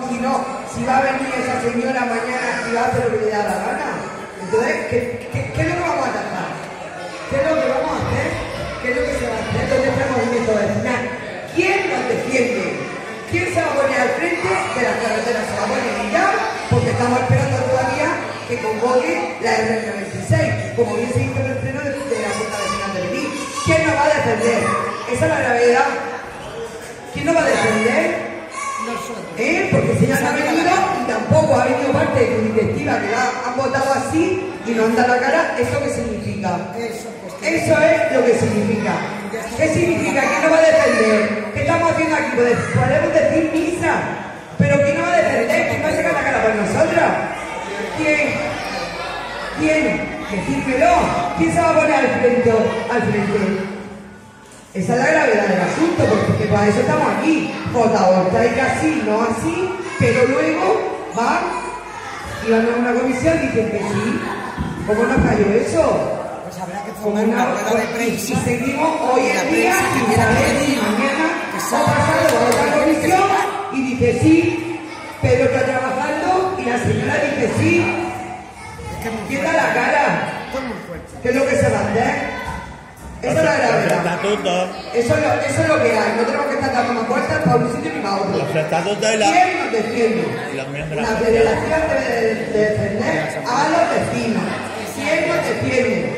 y no, si va a venir esa señora mañana y va a hacer lo que le da la gana, entonces, ¿qué es lo que vamos a atacar? ¿Qué es lo que vamos a hacer? ¿Qué es lo que se va a hacer? ¿Dónde está el movimiento vecinal? ¿Quién nos defiende? ¿Quién se va a poner al frente de las carreteras? Se va a poner ya, porque estamos esperando todavía que convoque la R96, como bien se hizo en el pleno de la Junta Vecinal de Benín. ¿Quién nos va a defender? Esa es la gravedad. ¿Quién nos va a defender? Nosotros. Porque si ya no ha venido y tampoco ha venido parte de tu directiva que han votado así y no han dado la cara, ¿eso qué significa? Eso es lo que significa. ¿Qué significa? ¿Quién nos va a defender? ¿Qué estamos haciendo aquí? Podemos decir misa, pero ¿quién nos va a defender? ¿Quién va a sacar la cara por nosotros? ¿Quién? Decídmelo. ¿Quién se va a poner al frente? Esa es la gravedad del asunto, porque para eso estamos aquí. Fotovoltaica así, no así, pero luego van y van a una comisión y dicen que sí. ¿Cómo nos cayó eso? Pues habrá que formar una rueda de prensa. Y seguimos hoy en día, y mañana, o pasado a otra comisión y dice sí, Pedro está trabajando y la señora dice sí. ¿Quién da la cara? ¿Qué es lo que se va a hacer? Esa es la gravedad. Eso es lo que hay. No tenemos que estar dando más vueltas para un sitio ni para otro. ¿Quién nos defiende? La federación debe de defender a los vecinos. ¿Quién nos defiende?